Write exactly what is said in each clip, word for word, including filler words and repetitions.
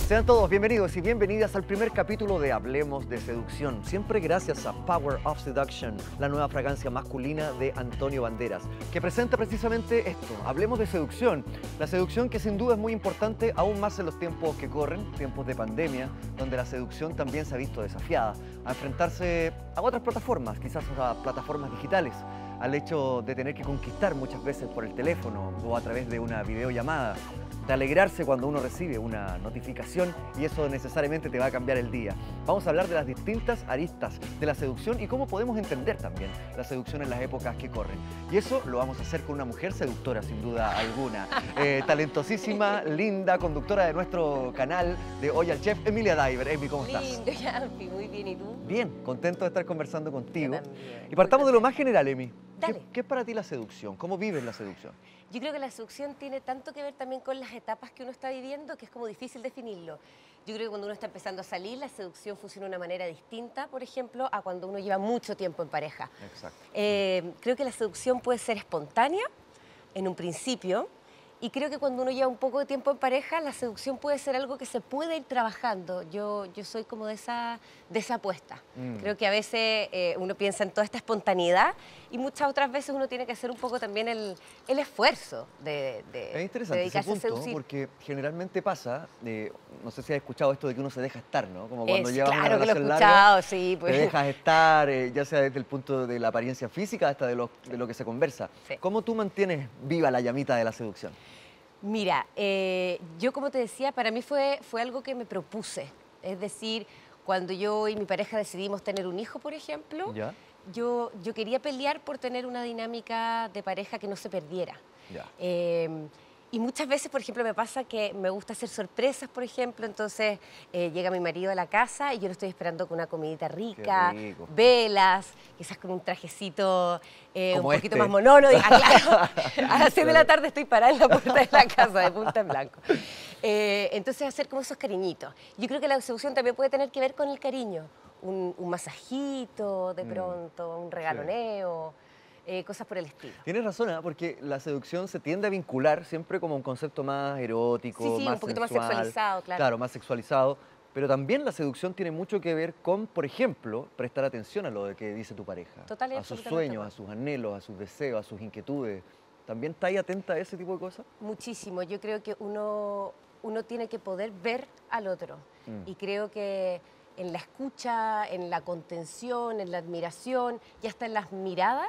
Sean todos bienvenidos y bienvenidas al primer capítulo de Hablemos de Seducción, siempre gracias a Power of Seduction, la nueva fragancia masculina de Antonio Banderas, que presenta precisamente esto, Hablemos de Seducción, la seducción que sin duda es muy importante, aún más en los tiempos que corren, tiempos de pandemia, donde la seducción también se ha visto desafiada a enfrentarse a otras plataformas, quizás a plataformas digitales, al hecho de tener que conquistar muchas veces por el teléfono o a través de una videollamada, de alegrarse cuando uno recibe una notificación y eso necesariamente te va a cambiar el día. Vamos a hablar de las distintas aristas de la seducción y cómo podemos entender también la seducción en las épocas que corren. Y eso lo vamos a hacer con una mujer seductora, sin duda alguna. Eh, talentosísima, linda, conductora de nuestro canal de Hoy al Chef, Emilia Diver. Emi, ¿cómo estás? Lindo, Yampi, muy bien. ¿Y tú? Bien, contento de estar conversando contigo. Yo también. Y partamos de lo más general, Emi. Dale. ¿Qué, ¿Qué es para ti la seducción? ¿Cómo vives la seducción? Yo creo que la seducción tiene tanto que ver también con las etapas que uno está viviendo que es como difícil definirlo. Yo creo que cuando uno está empezando a salir, la seducción funciona de una manera distinta, por ejemplo, a cuando uno lleva mucho tiempo en pareja. Exacto. Eh, creo que la seducción puede ser espontánea en un principio. Y creo que cuando uno lleva un poco de tiempo en pareja, la seducción puede ser algo que se puede ir trabajando. Yo, yo soy como de esa, de esa apuesta. Mm. Creo que a veces eh, uno piensa en toda esta espontaneidad y muchas otras veces uno tiene que hacer un poco también el, el esfuerzo de, de, es interesante de dedicarse ese punto, a seducir. Porque generalmente pasa, eh, no sé si has escuchado esto de que uno se deja estar, ¿no? Como cuando es, llevas claro una que lo he relación escuchado, larga, sí. Pues. Te dejas estar, eh, ya sea desde el punto de la apariencia física hasta de lo, de lo que se conversa. Sí. ¿Cómo tú mantienes viva la llamita de la seducción? Mira, eh, yo como te decía, para mí fue, fue algo que me propuse. Es decir, cuando yo y mi pareja decidimos tener un hijo, por ejemplo, ¿Ya? Yo, yo quería pelear por tener una dinámica de pareja que no se perdiera. Ya. Eh, y muchas veces, por ejemplo, me pasa que me gusta hacer sorpresas, por ejemplo, entonces eh, llega mi marido a la casa y yo lo estoy esperando con una comidita rica, rico. Velas, quizás con un trajecito eh, un poquito este. más monólogo. Ah, claro, a las seis de la tarde estoy parada en la puerta de la casa de punta en blanco. Eh, entonces hacer como esos cariñitos. Yo creo que la seducción también puede tener que ver con el cariño. Un, un masajito de pronto, un regaloneo. Sí. Eh, cosas por el estilo. Tienes razón, ¿eh? Porque la seducción se tiende a vincular siempre como un concepto más erótico, sí, sí, más un poquito sensual, más sexualizado, claro. Claro, más sexualizado. Pero también la seducción tiene mucho que ver con, por ejemplo, prestar atención a lo de que dice tu pareja. Total y a sus sueños, a sus anhelos, a sus deseos, a sus inquietudes. ¿También estás atenta a ese tipo de cosas? Muchísimo. Yo creo que uno, uno tiene que poder ver al otro. Mm. Y creo que en la escucha, en la contención, en la admiración y hasta en las miradas,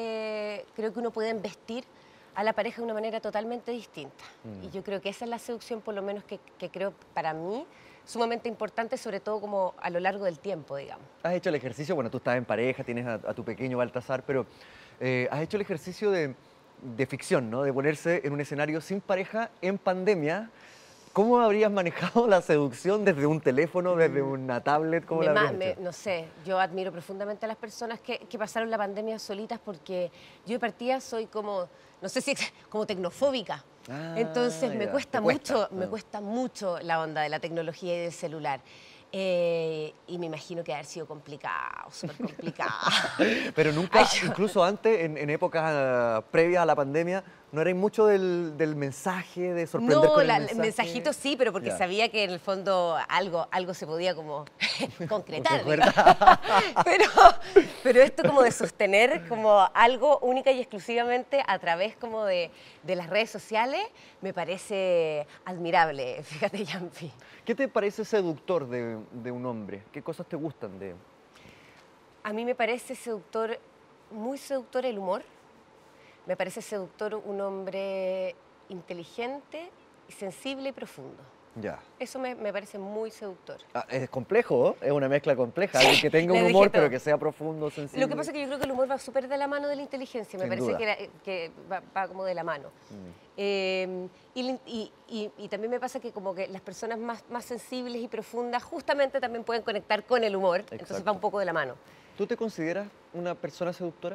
eh, creo que uno puede embestir a la pareja de una manera totalmente distinta. Mm. Y yo creo que esa es la seducción, por lo menos, que, que creo para mí sumamente importante, sobre todo como a lo largo del tiempo, digamos. ¿Has hecho el ejercicio? Bueno, tú estás en pareja, tienes a, a tu pequeño Baltasar, pero eh, ¿has hecho el ejercicio de, de ficción, ¿no? De ponerse en un escenario sin pareja en pandemia? ¿Cómo habrías manejado la seducción desde un teléfono, desde una tablet? ¿Cómo me, la habrías me, hecho? No sé, yo admiro profundamente a las personas que, que pasaron la pandemia solitas porque yo de partida soy como, no sé si como tecnofóbica. Ah, Entonces me cuesta, cuesta mucho, no. me cuesta mucho la onda de la tecnología y del celular. Eh, y me imagino que ha sido complicado, súper complicado. Pero nunca, Ay, yo... incluso antes, en, en épocas uh, previas a la pandemia, ¿no erais mucho del, del mensaje, de sorprender no, con el la, mensaje? el mensajito sí, pero porque yeah. sabía que en el fondo algo, algo se podía como concretar. pero, pero esto como de sostener como algo única y exclusivamente a través como de, de las redes sociales, me parece admirable, fíjate, Yampi. ¿Qué te parece seductor de, de un hombre? ¿Qué cosas te gustan de él? A mí me parece seductor, muy seductor el humor. Me parece seductor un hombre inteligente, sensible y profundo. Ya. Eso me, me parece muy seductor. Ah, es complejo, ¿eh? Es una mezcla compleja. Alguien que tenga un humor, pero que sea profundo, sensible. Lo que pasa es que yo creo que el humor va súper de la mano de la inteligencia. Me Sin parece duda. que, la, que va, va como de la mano. Mm. Eh, y, y, y, y también me pasa que como que las personas más, más sensibles y profundas justamente también pueden conectar con el humor. Exacto. Entonces va un poco de la mano. ¿Tú te consideras una persona seductora?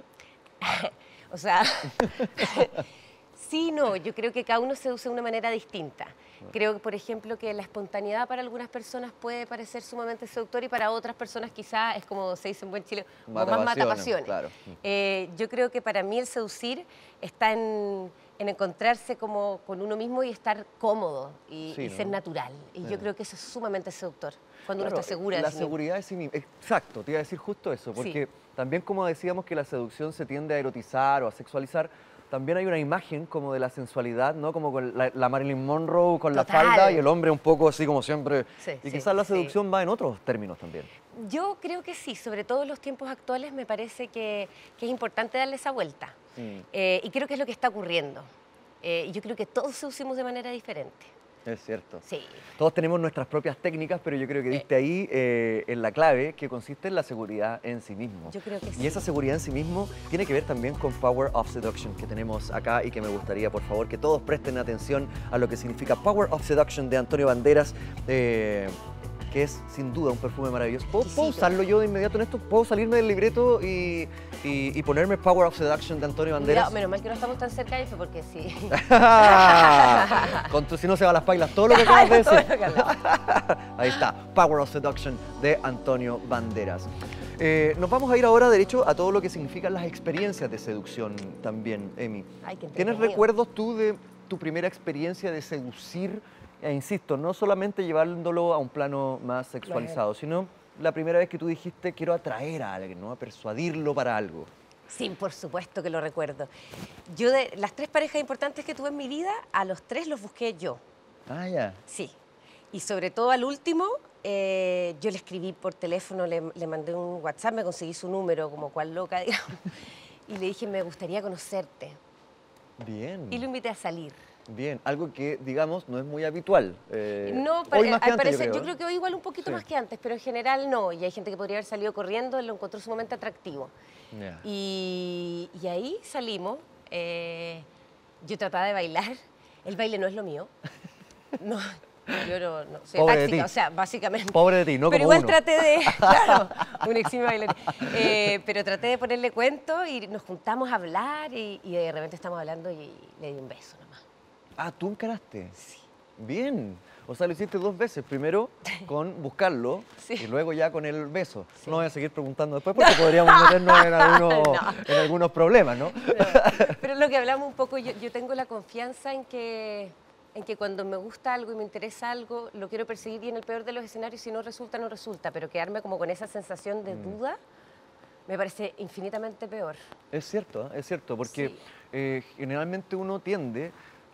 O sea... Sí, no, yo creo que cada uno seduce de una manera distinta. Creo, por ejemplo, que la espontaneidad para algunas personas puede parecer sumamente seductora y para otras personas quizás es como se dice en buen chile, como más matapasiones. Claro. Eh, yo creo que para mí el seducir está en, en encontrarse como con uno mismo y estar cómodo y, Sí, y ¿no? ser natural. Y Sí. yo creo que eso es sumamente seductor, cuando Claro, uno está segura la de sí mismo. seguridad de sí mismo. Exacto, te iba a decir justo eso, porque también como decíamos que la seducción se tiende a erotizar o a sexualizar, también hay una imagen como de la sensualidad, ¿no? Como con la, la Marilyn Monroe con la Total. falda y el hombre un poco así como siempre. Sí, y sí, quizás la sí. seducción va en otros términos también. Yo creo que sí, sobre todo en los tiempos actuales me parece que, que es importante darle esa vuelta. Mm. Eh, y creo que es lo que está ocurriendo. Eh, y yo creo que todos seducimos de manera diferente. Es cierto. Sí. Todos tenemos nuestras propias técnicas, pero yo creo que diste ahí eh, en la clave que consiste en la seguridad en sí mismo. Yo creo que y sí. esa seguridad en sí mismo tiene que ver también con Power of Seduction que tenemos acá y que me gustaría, por favor, que todos presten atención a lo que significa Power of Seduction de Antonio Banderas. Eh, que es sin duda un perfume maravilloso. ¿Puedo, ¿puedo usarlo yo de inmediato en esto? ¿Puedo salirme del libreto y, y, y ponerme Power of Seduction de Antonio Banderas? Cuidado, menos mal que no estamos tan cerca de eso, porque sí. Con tu si no se va a las pailas, todo lo que acabas de Todo decir. lo que hablamos. Ahí está, Power of Seduction de Antonio Banderas. Eh, nos vamos a ir ahora derecho a todo lo que significan las experiencias de seducción también, Emi. Ay, qué ¿Tienes entretenido. recuerdos tú de tu primera experiencia de seducir? E insisto, no solamente llevándolo a un plano más sexualizado, sino la primera vez que tú dijiste quiero atraer a alguien, ¿no? A persuadirlo para algo. Sí, por supuesto que lo recuerdo. Yo de las tres parejas importantes que tuve en mi vida, a los tres los busqué yo. Ah, ya. Sí. Y sobre todo al último, eh, yo le escribí por teléfono, le, le mandé un WhatsApp, me conseguí su número, como cual loca, digamos. Y le dije, me gustaría conocerte. Bien. Y lo invité a salir. Bien, algo que, digamos, no es muy habitual. Eh, No, hoy pare- más que al antes, parecer, yo yo creo. creo que hoy igual un poquito Sí. más que antes, pero en general no. Y hay gente que podría haber salido corriendo, él lo encontró sumamente atractivo. Ya. Y, y ahí salimos. eh, yo trataba de bailar. El baile no es lo mío. No, yo no, no soy Pobre de táctica, ti. o sea, básicamente. Pobre de ti, no Pero como igual uno. traté de, claro, un eximio bailarín. Eh, pero traté de ponerle cuento y nos juntamos a hablar y, y de repente estamos hablando y le di un beso nomás. Ah, ¿tú encaraste? Sí. Bien. O sea, lo hiciste dos veces. Primero con buscarlo Sí. y luego ya con el beso. Sí. No voy a seguir preguntando después porque podríamos meternos en algunos, No. en algunos problemas, ¿no? No, pero lo que hablamos un poco, yo, yo tengo la confianza en que, en que cuando me gusta algo y me interesa algo, lo quiero perseguir y en el peor de los escenarios, si no resulta, no resulta. Pero quedarme como con esa sensación de duda me parece infinitamente peor. Es cierto, ¿eh? Es cierto, porque Sí. eh, generalmente uno tiende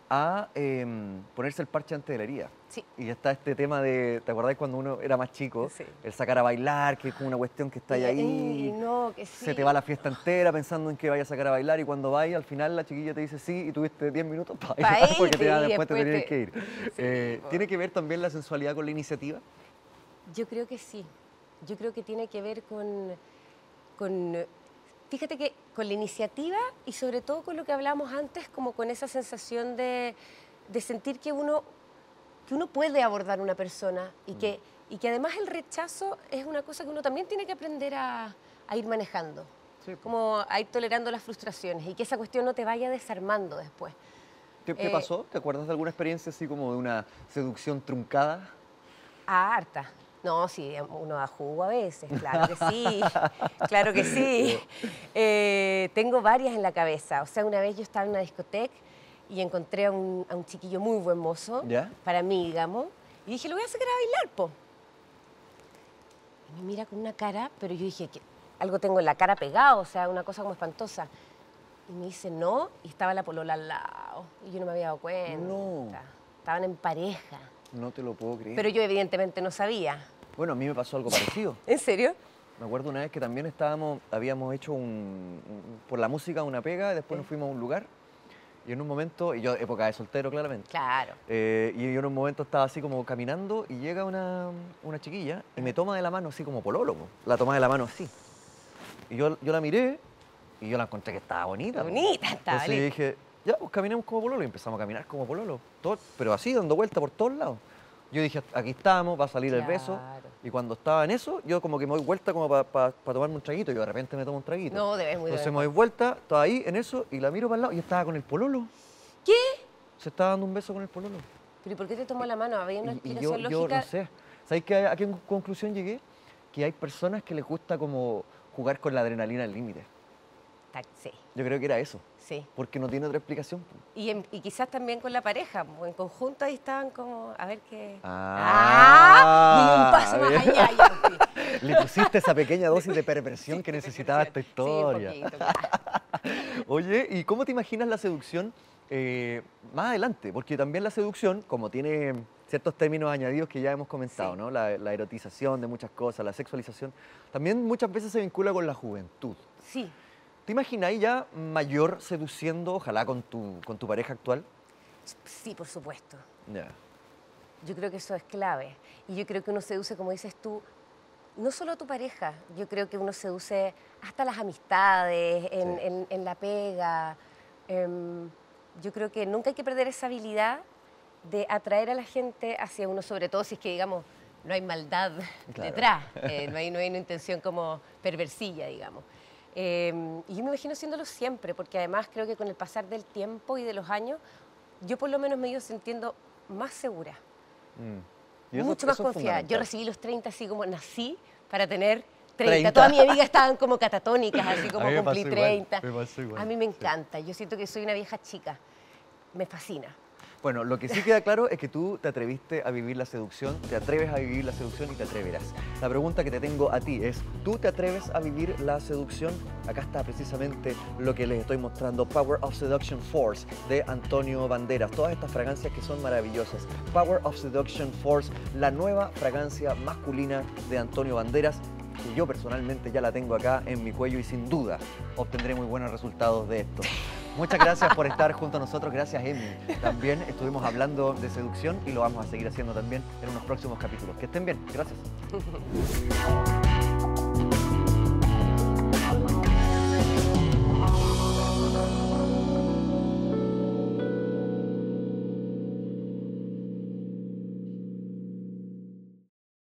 a eh, ponerse el parche antes de la herida. Sí. Y ya está este tema de, ¿te acordás cuando uno era más chico? Sí. El sacar a bailar, que es como una cuestión que está ahí, Y- ahí. y no, que sí. Se te va la fiesta entera pensando en que vaya a sacar a bailar y cuando vayas al final la chiquilla te dice sí y tuviste diez minutos para Pa' bailar porque irte te, y después te después tenías te- que ir. Sí, Eh, po. ¿Tiene que ver también la sensualidad con la iniciativa? Yo creo que sí. Yo creo que tiene que ver con, con, fíjate que con la iniciativa y sobre todo con lo que hablábamos antes, como con esa sensación de, de sentir que uno, que uno puede abordar a una persona y que, y que además el rechazo es una cosa que uno también tiene que aprender a, a ir manejando, Sí. como a ir tolerando las frustraciones y que esa cuestión no te vaya desarmando después. ¿Qué, qué Eh, pasó? ¿Te acuerdas de alguna experiencia así como de una seducción truncada? Ah, harta. No, sí, uno da jugo a veces, claro que sí, claro que sí. Eh, tengo varias en la cabeza. O sea, una vez yo estaba en una discoteca y encontré a un, a un chiquillo muy buen mozo, ¿Ya? para mí, digamos, y dije, lo voy a sacar a bailar, po. Y me mira con una cara, pero yo dije, que algo tengo en la cara pegado, o sea, una cosa como espantosa. Y me dice, no, y estaba la polola al lado, y yo no me había dado cuenta. No. Estaban en pareja. No te lo puedo creer. Pero yo evidentemente no sabía. Bueno, a mí me pasó algo parecido. ¿En serio? Me acuerdo una vez que también estábamos, habíamos hecho un, un- por la música una pega, después nos fuimos a un lugar y en un momento, y yo época de soltero claramente, Claro. eh, y yo en un momento estaba así como caminando y llega una, una chiquilla y me toma de la mano así como pololo, po. La toma de la mano así. Y yo, yo la miré y yo la encontré que estaba bonita. po. Bonita, estaba Entonces yo bonita. dije, ya, pues caminemos como pololo y empezamos a caminar como pololo, todo- pero así dando vuelta por todos lados. Yo dije, aquí estamos, va a salir el beso. Claro. Y cuando estaba en eso, yo como que me doy vuelta como para tomarme un traguito. Y yo de repente me tomo un traguito. No, debes muy Entonces bien. me doy vuelta, estaba ahí en eso y la miro para el lado y estaba con el pololo. ¿Qué? Se estaba dando un beso con el pololo. ¿Pero y por qué te tomó la mano? ¿Había una Y, y explicación yo, yo lógica? no sé. ¿Sabéis que a qué conclusión llegué? Que hay personas que les gusta como jugar con la adrenalina al límite. Ta- Sí, Yo creo que era eso, sí. porque no tiene otra explicación. Y, en- y quizás también con la pareja, pues, en conjunto ahí estaban como, a ver qué... Ah, ¡Ah! Y un paso más bien. allá. Ya, sí. Le pusiste esa pequeña dosis de perversión que necesitaba esta historia. Sí, un poquito, claro. Oye, ¿y cómo te imaginas la seducción eh, más adelante? Porque también la seducción, como tiene ciertos términos añadidos que ya hemos comentado, Sí. ¿no? La, la erotización de muchas cosas, la sexualización, también muchas veces se vincula con la juventud. Sí, ¿Te imagináis ya mayor seduciendo, ojalá con tu, con tu pareja actual? sí, por supuesto. Ya. Yo creo que eso es clave. Y yo creo que uno seduce, como dices tú, no solo a tu pareja, yo creo que uno seduce hasta las amistades, en, Sí. en- en la pega. Em, yo creo que nunca hay que perder esa habilidad de atraer a la gente hacia uno, sobre todo si es que, digamos, no hay maldad Claro. detrás, eh, no, hay, no hay una intención como perversilla, digamos. Em, y yo me imagino haciéndolo siempre, porque además creo que con el pasar del tiempo y de los años, yo por lo menos me he ido sintiendo más segura. Mm. Y eso- Mucho más eso es confiada. Yo fundamental. recibí los treinta así como nací para tener treinta. treinta. Todas mis amigas estaban como catatónicas, así como A mí me cumplí pasó igual, treinta. me pasó igual, A mí me sí. encanta. Yo siento que soy una vieja chica. Me fascina. Bueno, lo que sí queda claro es que tú te atreviste a vivir la seducción, te atreves a vivir la seducción y te atreverás. La pregunta que te tengo a ti es, ¿tú te atreves a vivir la seducción? Acá está precisamente lo que les estoy mostrando, Power of Seduction Force de Antonio Banderas. Todas estas fragancias que son maravillosas. Power of Seduction Force, la nueva fragancia masculina de Antonio Banderas, que yo personalmente ya la tengo acá en mi cuello y sin duda obtendré muy buenos resultados de esto. Muchas gracias por estar junto a nosotros, gracias Emi. También estuvimos hablando de seducción y lo vamos a seguir haciendo también en unos próximos capítulos. Que estén bien, gracias.